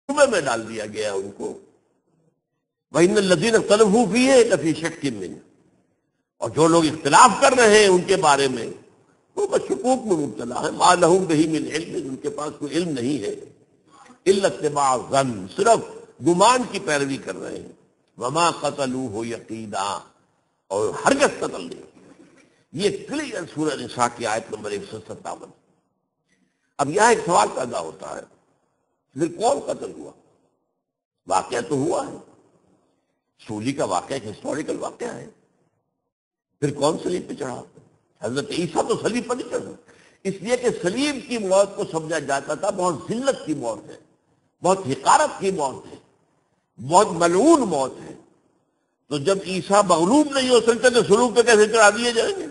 میں ڈال دیا گیا ان کو. وَإِنَّ الَّذِينَ اخْتَلَفُوا فِيهِ لَفِي شَكٍّ مِّنْهُ، اور جو لوگ اختلاف کر رہے ہیں ان کے بارے میں وہ بس شکوک میں مبتلا ہے. مَا لَهُم بِهِ مِنْ عِلْمٍ، ان کے پاس کوئی علم نہیں ہے. إِلَّا اتِّبَاعَ الظَّنِّ، صرف گمان کی پیروی کر رہے ہیں. وَمَا قَتَلُوهُ يَقِينًا، اور ہرگز قتل نہیں. یہ کلیئر سورہ نساء کی آیت نمبر 157. اب یہاں ایک سوال پیدا ہوتا ہے، پھر کون قتل ہوا؟ واقعہ تو ہوا ہے، سولی کا واقعہ ایک ہسٹوریکل واقعہ ہے. پھر کون صلیب پہ چڑھا؟ حضرت عیسیٰ تو صلیب پر نہیں چڑھا، اس لیے کہ صلیب کی موت کو سمجھا جاتا تھا بہت ذلت کی موت ہے، بہت حقارت کی موت ہے، بہت ملعون موت ہے. تو جب عیسیٰ مغلوب نہیں ہو سکتے تو صلیب پہ کیسے چڑھا دیے جائیں گے؟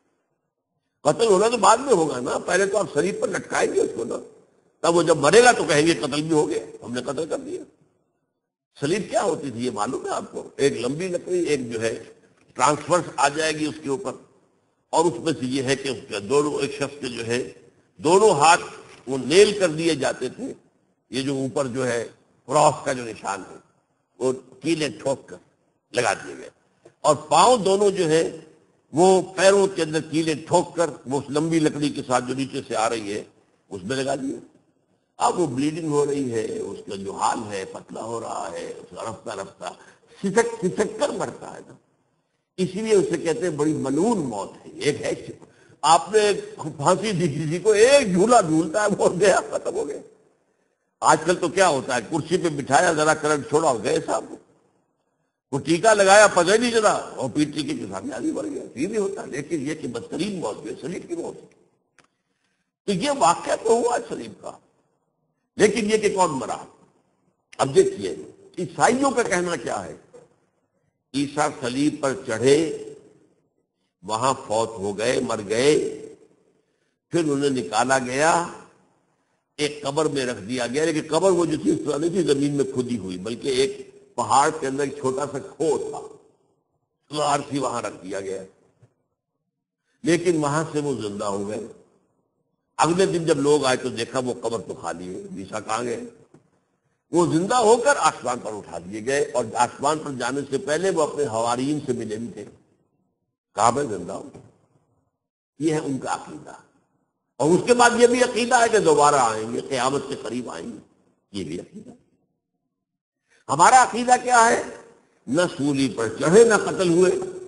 قتل ہونا تو بعد میں ہوگا نا، پہلے تو آپ صلیب پر لٹکائیں گے اس کو نا، تب وہ جب مرے گا تو کہیں گے قتل بھی ہو گیا، ہم نے قتل کر دیا. صلیب کیا ہوتی تھی یہ معلوم ہے آپ کو؟ ایک لمبی لکڑی، ایک جو ہے ٹرانسفرس آ جائے گی اس کے اوپر، اور اس میں سے یہ ہے کہ اس کے دونوں، ایک شخص کے جو ہے دونوں ہاتھ وہ نیل کر دیے جاتے تھے. یہ جو اوپر جو ہے کراس کا جو نشان ہے وہ کیلیں ٹھوک کر لگا دیے گئے، اور پاؤں دونوں جو ہے وہ پیروں کے اندر کیلیں ٹھوک کر وہ اس لمبی لکڑی کے ساتھ جو نیچے سے آ رہی ہے اس میں لگا دیے. اب وہ بلیڈنگ ہو رہی ہے، اس کا جو حال ہے پتلا ہو رہا ہے، اس کا رفتہ رفتہ سسک کر مرتا ہے نا. اسی لیے اسے کہتے ہیں بڑی ملعون موت ہے. ایک ہے آپ نے پھانسی دی کسی کو، ایک جھولا جھولتا ہے وہ گیا، ختم ہو گیا. آج کل تو کیا ہوتا ہے، کرسی پہ بٹھایا، ذرا کرنٹ چھوڑا اور گئے صاحب، وہ ٹیکا لگایا پتہ نہیں چلا اور پیٹ ٹیکے کے سامنے آگے بڑھ گیا. یہ بھی ہوتا ہے، لیکن یہ کہ بدترین موت ہے صلیب کی موت. تو یہ واقعہ تو ہوا صلیب کا، لیکن یہ کہ کون مرا؟ اب دیکھیے عیسائیوں کا کہنا کیا ہے. عیسیٰ صلیب پر چڑھے، وہاں فوت ہو گئے، مر گئے، پھر انہیں نکالا گیا، ایک قبر میں رکھ دیا گیا. لیکن قبر وہ جو تھی اس طرح نہیں تھی زمین میں کھدی ہوئی، بلکہ ایک پہاڑ کے اندر ایک چھوٹا سا کھو تھا، غار تھی، وہاں رکھ دیا گیا. لیکن وہاں سے وہ زندہ ہو گئے. اگلے دن جب لوگ آئے تو دیکھا وہ قبر تو خالی ہے. عیسیٰ کہاں گئے؟ وہ زندہ ہو کر آسمان پر اٹھا دیے گئے، اور آسمان پر جانے سے پہلے وہ اپنے حواریین سے ملے بھی تھے، کہا میں زندہ ہوں. یہ ہے ان کا عقیدہ. اور اس کے بعد یہ بھی عقیدہ ہے کہ دوبارہ آئیں گے، قیامت کے قریب آئیں گے. یہ بھی عقیدہ. ہمارا عقیدہ کیا ہے؟ نہ سولی پر چڑھے نہ قتل ہوئے،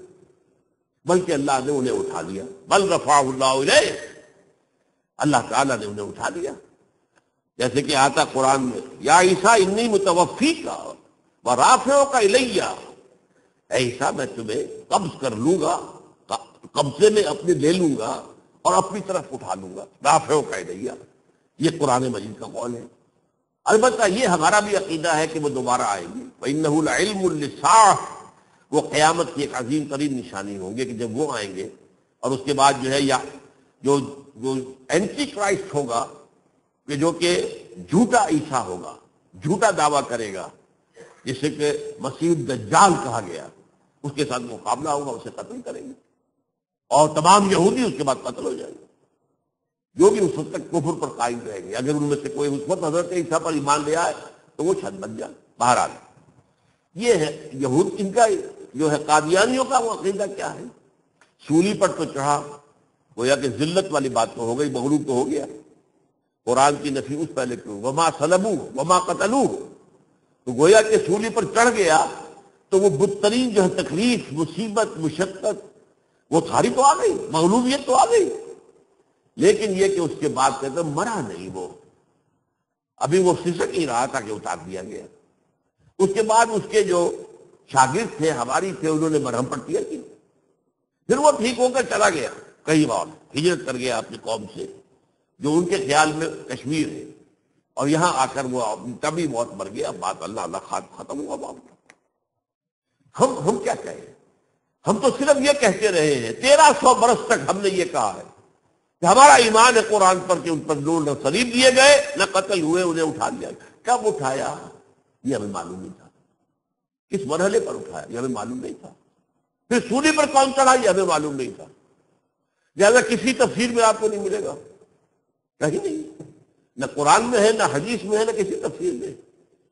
بلکہ اللہ نے انہیں اٹھا لیا. بل رفعہ اللہ الیہ، اللہ تعالیٰ نے انہیں اٹھا لیا. جیسے کہ آتا قرآن میں، یا عیسیٰ انی متوفیک ورافعک الیہ، اے عیسیٰ میں تمہیں قبض کر لوں گا، قبضے میں اپنے لے لوں گا اور اپنی طرف اٹھا لوں گا. رافعک الیہ، یہ قرآن مجید کا قول ہے. البتہ یہ ہمارا بھی عقیدہ ہے کہ وہ دوبارہ آئیں گے. وَإِنَّهُ لَعِلْمٌ لِلسَّاعَةِ، وہ قیامت کی ایک عظیم ترین نشانی ہوں گے کہ جب وہ آئیں گے. اور اس کے بعد جو ہے یا جو اینٹی کرائسٹ ہوگا، کہ جو کہ جھوٹا عیسیٰ ہوگا، جھوٹا دعویٰ کرے گا، جسے کہ مسیح دجال کہا گیا، اس کے ساتھ مقابلہ ہوگا، اسے قتل کریں گے. اور تمام یہودی اس کے بعد قتل ہو جائیں گے، جو بھی اس وقت تک کفر پر قائم رہیں گے. اگر ان میں سے کوئی اس وقت حضرت عیسیٰ پر ایمان لے آئے تو وہ چھت بن جائے. بہرحال یہ ہے یہود، ان کا جو ہے قادیانیوں کا وہ عقیدہ کیا ہے. سولی پر تو چڑھا، گویا کہ ذلت والی بات تو ہو گئی، مغلوب تو ہو گیا. قرآن کی نفی اس پہلے کیوں، وما صلبوہ وما قتلوہ، تو گویا کہ سولی پر چڑھ گیا تو وہ بدترین جو ہے تکلیف، مصیبت، مشقت وہ ساری تو آ گئی، مغلوبیت تو آ گئی. لیکن یہ کہ اس کے بعد کہتے ہیں مرا نہیں، وہ ابھی وہ سسک ہی رہا تھا کہ اتار دیا گیا. اس کے بعد اس کے جو شاگرد تھے، حواری تھے، انہوں نے مرہم پٹیاں کی. پھر وہ ٹھیک ہو کر چلا گیا، کئی بار ہجرت کر گیا اپنی قوم سے جو ان کے خیال میں کشمیر ہے، اور یہاں آ کر وہ تبھی موت مر گیا. بات اللہ اللہ ختم ہوا بات. ہم کیا کہیں؟ ہم تو صرف یہ کہتے رہے ہیں، 1300 برس تک ہم نے یہ کہا ہے کہ ہمارا ایمان ہے قرآن پر کہ ان پر نہ صلیب دیے گئے نہ قتل ہوئے، انہیں اٹھا لیا. کب اٹھایا یہ ہمیں معلوم نہیں تھا، کس مرحلے پر اٹھایا یہ ہمیں معلوم نہیں تھا. پھر سولی پر کون چڑھا یہ ہمیں معلوم نہیں تھا. لہٰذا کسی تفسیر میں آپ کو نہیں ملے گا، کہیں نہیں، نہ قرآن میں ہے، نہ حدیث میں ہے، نہ کسی تفسیر میں.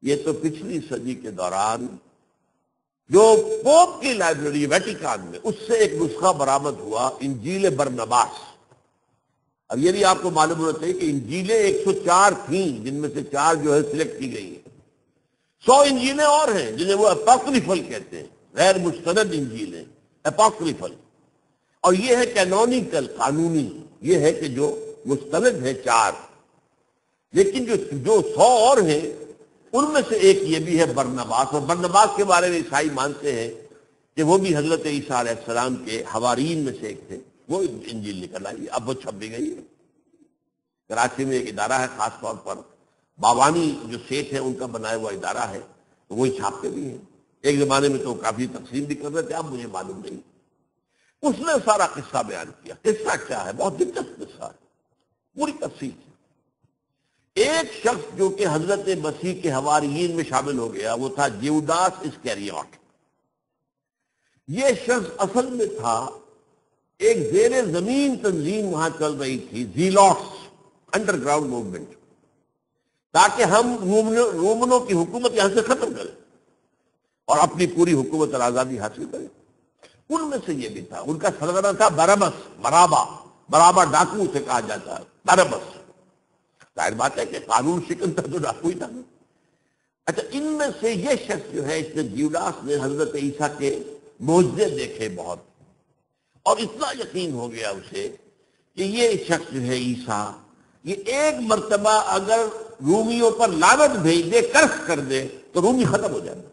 یہ تو پچھلی صدی کے دوران جو پوپ کی لائبریری ویٹیکان میں اس سے ایک نسخہ برآمد ہوا انجیل برنباس. اب یہ بھی آپ کو معلوم ہونا چاہیے کہ انجیلیں 104 تھیں جن میں سے 4 جو ہے سلیکٹ کی گئی ہیں. 100 انجیلیں اور ہیں جنہیں وہ اپوکریفل کہتے ہیں، غیر مستند انجیلیں، اپوکریفل. اور یہ ہے کینونیکل، قانونی، یہ ہے کہ جو مستند ہے 4. لیکن جو 100 اور ہیں ان میں سے ایک یہ بھی ہے برنباس. اور برنباس کے بارے میں عیسائی مانتے ہیں کہ وہ بھی حضرت عیسیٰ علیہ السلام کے حوارین میں سے ایک تھے. وہ انجیل نکل آئی، اب وہ چھپ بھی گئی ہے. کراچی میں ایک ادارہ ہے خاص طور پر، باوانی جو سیٹھ ہیں ان کا بنایا ہوا ادارہ ہے، تو وہی چھاپتے بھی ہیں. ایک زمانے میں تو کافی تقسیم بھی کر رہے تھے، اب مجھے معلوم نہیں. اس نے سارا قصہ بیان کیا. قصہ کیا ہے؟ بہت دلچسپ قصہ ہے، پوری تفصیل ہے. ایک شخص جو کہ حضرت مسیح کے حواریین میں شامل ہو گیا وہ تھا جیوڈاس اسکریوٹ. یہ شخص اصل میں تھا ایک زیر زمین تنظیم وہاں چل رہی تھی، زیلوٹس انڈر گراؤنڈ موومنٹ، تاکہ ہم رومنوں کی حکومت یہاں سے ختم کریں اور اپنی پوری حکومت اور آزادی حاصل کریں. ان میں سے یہ بھی تھا. ان کا سرگنا تھا برابا ڈاکو اسے کہا جاتا ہے، برابس. ظاہر بات ہے کہ قانون شکن تھا تو ڈاکو ہی تھا. اچھا، ان میں سے یہ شخص جو ہے، اس نے جیوڈاس نے حضرت عیسیٰ کے معجزے دیکھے بہت، اور اتنا یقین ہو گیا اسے کہ یہ شخص جو ہے عیسیٰ، یہ ایک مرتبہ اگر رومیوں پر لعنت بھیج دے، کرس کر دے، تو رومی ختم ہو جائے.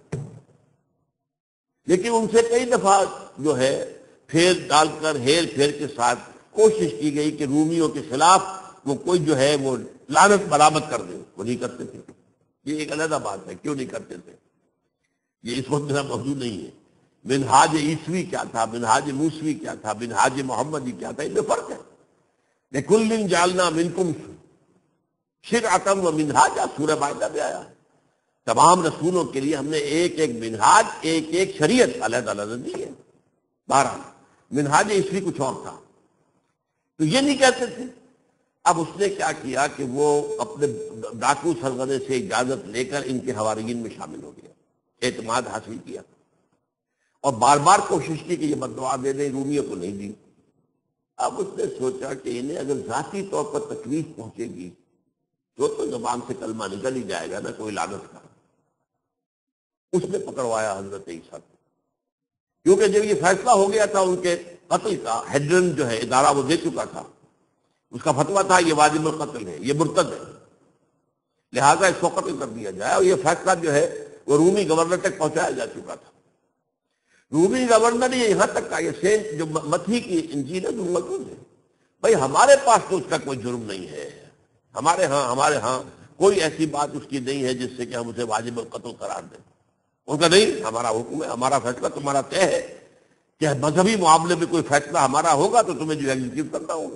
لیکن ان سے کئی دفعہ جو ہے پھیر ڈال کر ہیر پھیر کے ساتھ کوشش کی گئی کہ رومیوں کے خلاف وہ کوئی جو ہے وہ لعنت برآمد کر دے. وہ نہیں کرتے تھے. یہ ایک علیحدہ بات ہے، کیوں نہیں کرتے تھے، یہ اس وقت میرا موضوع نہیں ہے. منہاج عیسوی کیا تھا، منہاج موسوی کیا تھا، منہاج محمدی کیا تھا، ان میں فرق ہے. لِكُلٍّ جَعَلْنَا مِنْكُمْ شِرْعَةً وَمِنْهَاجًا، سورہ مائدہ میں آیا ہے. تمام رسولوں کے لیے ہم نے ایک ایک منہاج، ایک ایک شریعت علیحدہ علیحدہ دی ہے. بہرحال منہاج عیسوی کچھ اور تھا، تو یہ نہیں کہتے تھے. اب اس نے کیا کیا کہ وہ اپنے ڈاکو سرگنے سے اجازت لے کر ان کے حواریین میں شامل ہو گیا، اعتماد حاصل کیا، اور بار بار کوشش کی کہ یہ بددعا دے دیں، رومیوں کو نہیں دی. اب اس نے سوچا کہ انہیں اگر ذاتی طور پر تکلیف پہنچے گی تو زبان سے کلمہ نکل ہی جائے گا نا، کوئی لعنت کا. اس نے پکڑوایا حضرت عیسیٰ کو، کیونکہ جب یہ فیصلہ ہو گیا تھا ان کے قتل کا، ہیڈرن جو ہے ادارہ وہ دے چکا تھا، اس کا فتویٰ تھا یہ واجب القتل ہے، یہ مرتد ہے، لہذا اس کو قتل کر دیا جائے. اور یہ فیصلہ جو ہے وہ رومی گورنر تک پہنچایا جا چکا تھا. رومی گورنر نے یہاں تک کہا، یہ سینٹ جو متھی کی انجیل ہے جو موجود ہے، بھائی ہمارے پاس تو اس کا کوئی جرم نہیں ہے، ہمارے ہاں کوئی ایسی بات اس کی نہیں ہے جس سے کہ ہم اسے واجب القتل قرار دیں. ان کا نہیں، ہمارا حکم ہے، ہمارا فیصلہ تمہارا طے ہے کہ مذہبی معاملے میں کوئی فیصلہ ہمارا ہوگا تو تمہیں جو ایگزیکیوٹ کرنا ہوگا.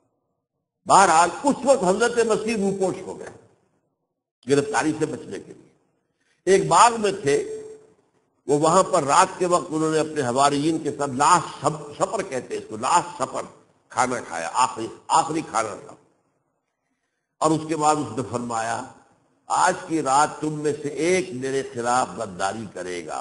بہرحال اس وقت حضرت مسیح روپوش ہو گئے گرفتاری سے بچنے کے لیے. ایک باغ میں تھے وہ، وہاں پر رات کے وقت انہوں نے اپنے حواریین کے ساتھ لاسٹ سفر کہتے ہیں اس کو، لاسٹ سفر، کھانا کھایا، آخری کھانا تھا. اور اس کے بعد اس نے فرمایا آج کی رات تم میں سے ایک میرے خلاف غداری کرے گا.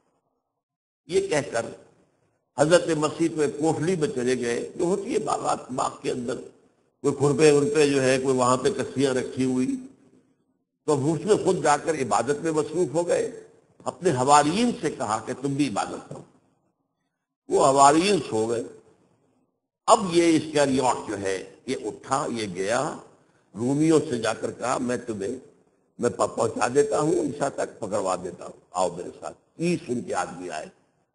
یہ کہہ کر حضرت مسیح تو ایک کوٹلی میں چلے گئے، جو ہوتی ہے باغ کے اندر، کوئی کھرپے ورپے جو ہے، کوئی وہاں پہ کسیاں رکھی ہوئی، تو اس میں خود جا کر عبادت میں مصروف ہو گئے. اپنے حواریین سے کہا کہ تم بھی عبادت کرو. وہ حواریین سو گئے. اب یہ اسکریوٹ جو ہے یہ اٹھا، یہ گیا رومیوں سے جا کر کہا میں پہنچا دیتا ہوں عیسیٰ تک، پکڑوا دیتا ہوں، آؤ میرے ساتھ. 30 ان کے آدمی آئے.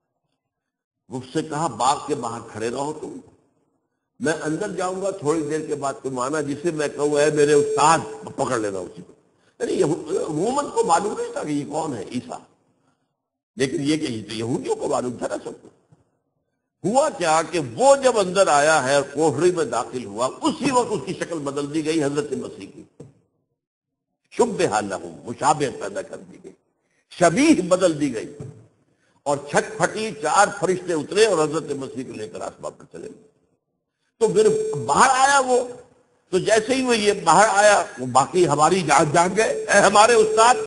مجھ سے کہا باغ کے باہر کھڑے رہو تم، میں اندر جاؤں گا، تھوڑی دیر کے بعد تم آنا، جسے میں کہوں اے میرے استاد، پکڑ لینا اسی کو. یعنی عموماً کو معلوم نہیں تھا کہ یہ کون ہے عیسیٰ، لیکن یہ کہ یہودیوں کو معلوم تھا نا سب کو. ہوا کیا کہ وہ جب اندر آیا ہے اور کوٹڑی میں داخل ہوا، اسی وقت اس کی شکل بدل دی گئی حضرت مسیح کی. شبہ لہم، مشابہ پیدا کر دی گئی، شبیہ بدل دی گئی، اور چھت پھٹی، 4 فرشتے اترے اور حضرت مسیح کو لے کر آسمان پر چلے گئے. تو پھر باہر آیا وہ، تو جیسے ہی وہ یہ باہر آیا، وہ باقی ہماری جان گئے، اے ہمارے استاد.